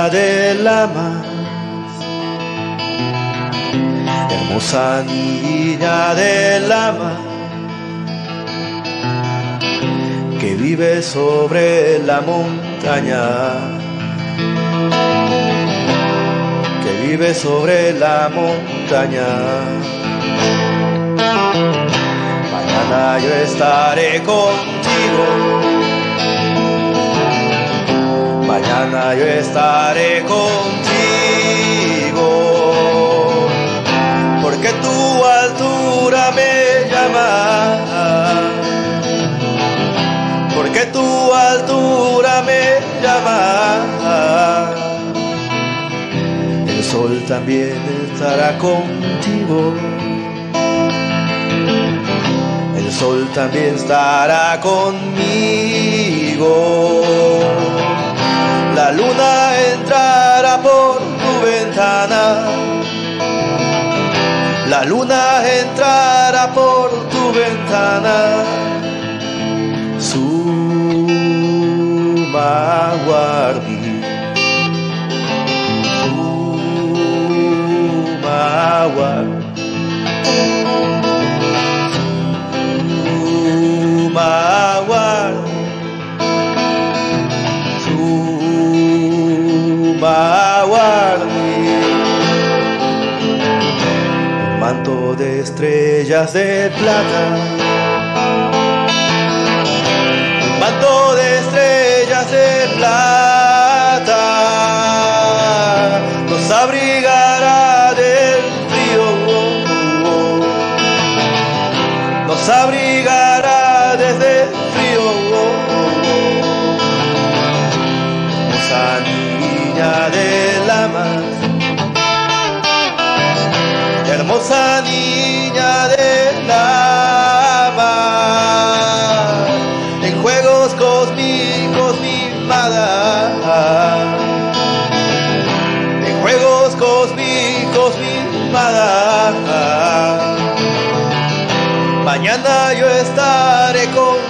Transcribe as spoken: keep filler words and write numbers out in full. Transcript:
niña de la más, hermosa niña de la más, que vive sobre la montaña, que vive sobre la montaña. Mañana yo estaré contigo, mañana yo estaré contigo, porque tu altura me llama, porque tu altura me llama. El sol también estará contigo, el sol también estará conmigo. La luna entrará por tu ventana, la luna entrará por tu ventana. Suma guardi, suma guardi, suma guardi, suma guardi. Un manto de estrellas de plata, manto de estrellas de plata, nos abrigará del frío, nos abrigará desde el frío. Hermosa niña de la mar, hermosa niña de la mar, en juegos cósmicos mimada, en juegos cósmicos mimada. Mañana yo estaré con